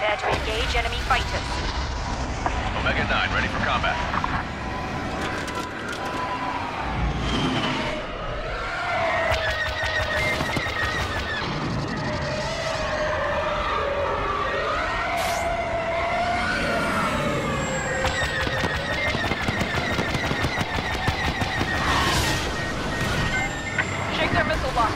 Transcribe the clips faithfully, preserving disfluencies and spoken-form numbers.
Prepare to engage enemy fighters. Omega nine, ready for combat. Shake their missile lock.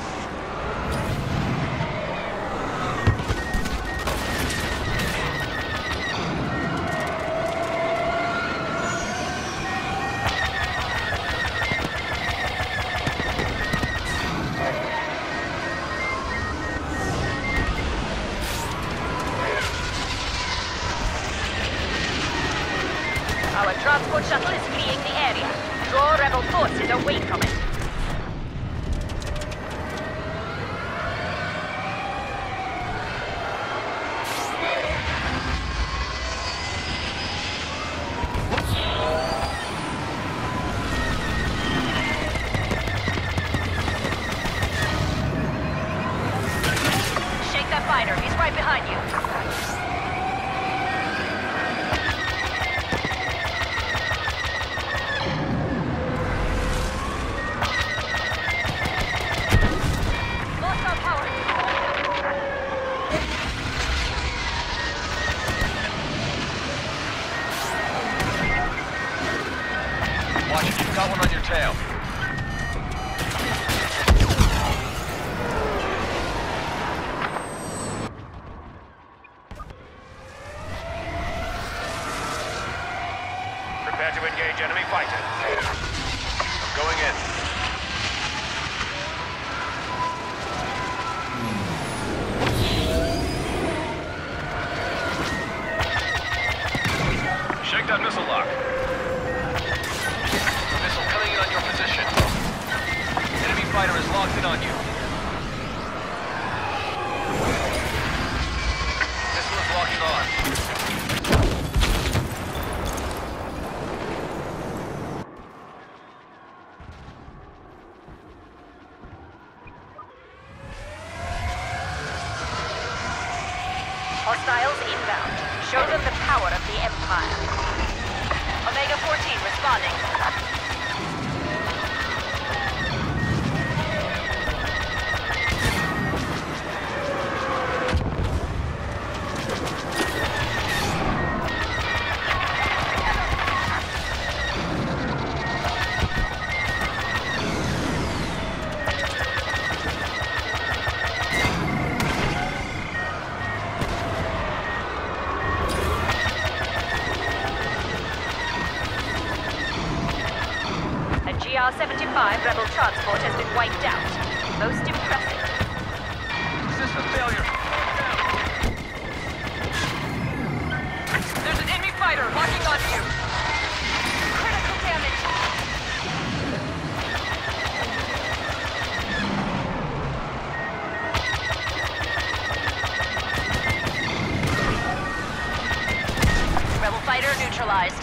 Our transport shuttle is fleeing the area. Draw rebel forces away from it. Shake that fighter. He's right behind you. Watch it, you've got one on your tail. Prepare to engage enemy fighters. I'm going in. Shake that missile lock. Missile coming in on your position. Enemy fighter is locked in on you. Missile is locking on. Hostiles inbound. Show them the power of the Empire. Omega fourteen responding. G R seventy-five rebel transport has been wiped out. Most impressive. System failure. There's an enemy fighter locking onto you. Critical damage. Rebel fighter neutralized.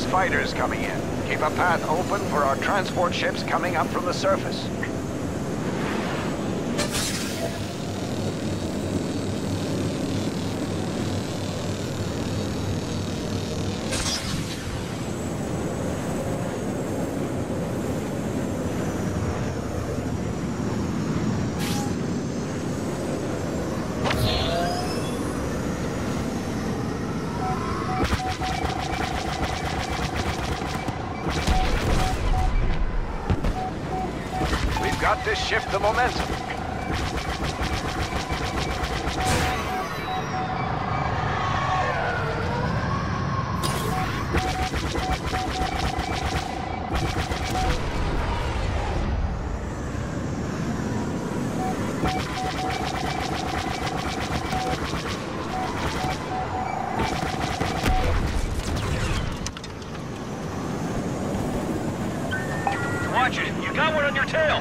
fighters coming in. Keep a path open for our transport ships coming up from the surface. Got this ship the momentum. Watch it. You got one on your tail.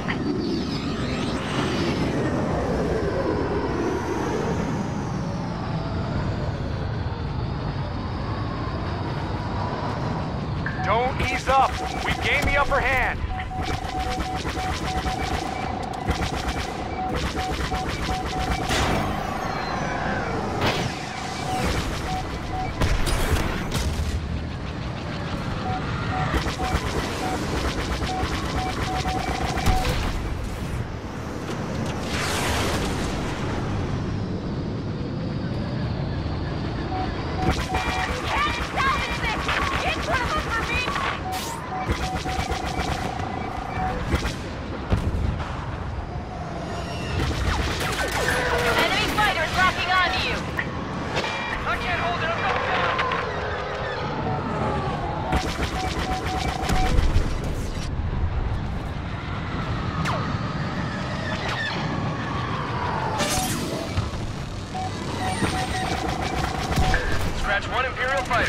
Don't ease up. We've gained the upper hand. Scratch one Imperial fighter.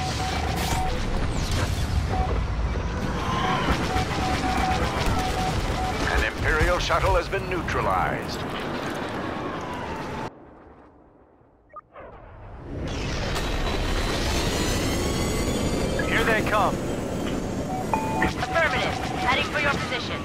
An Imperial shuttle has been neutralized. Here they come. Affirmative. Heading for your position.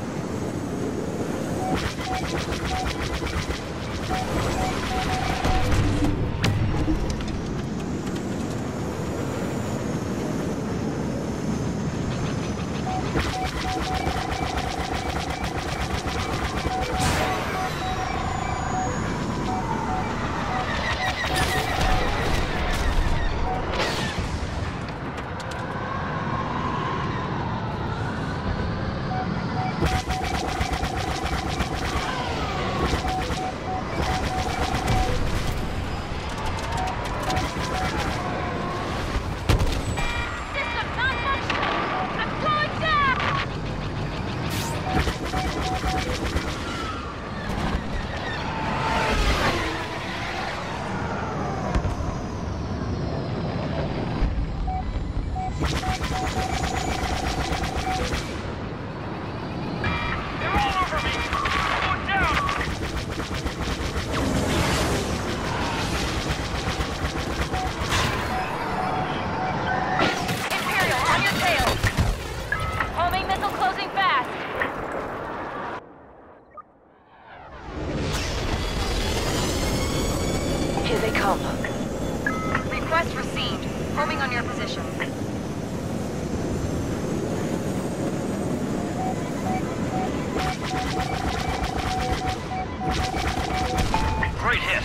Here they come. Request received. Homing on your position. Great hit.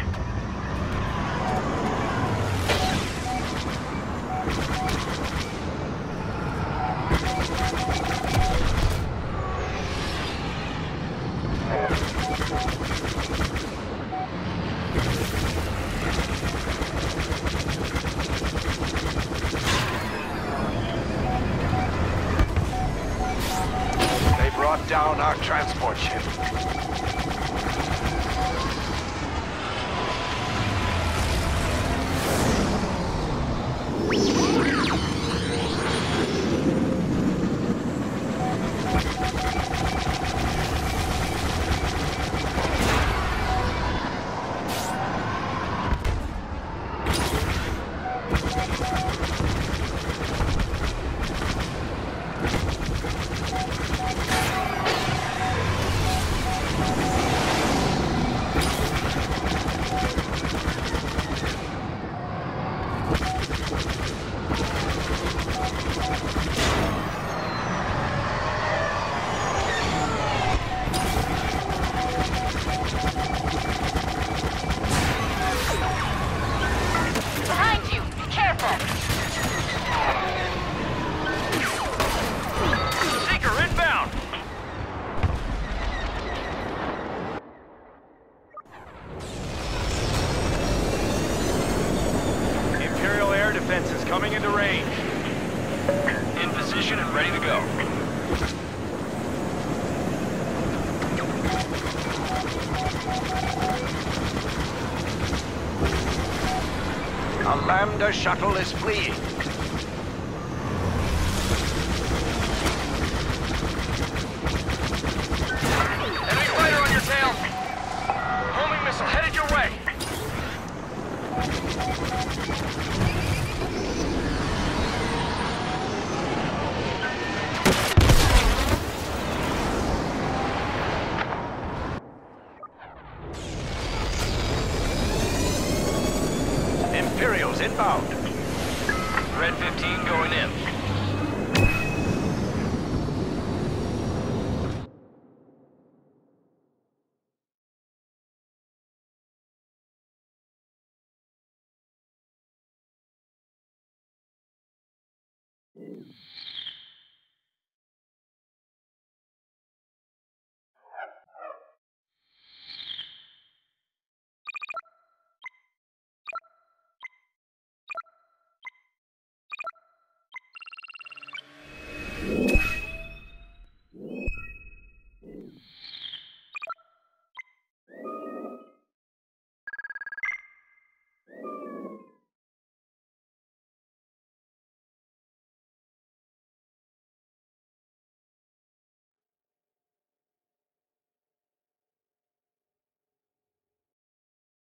They brought down our transport ship. range. In position and ready to go. A Lambda shuttle is fleeing. Enemy fighter on your tail. Homing missile headed your way. Imperials inbound. Red fifteen going in.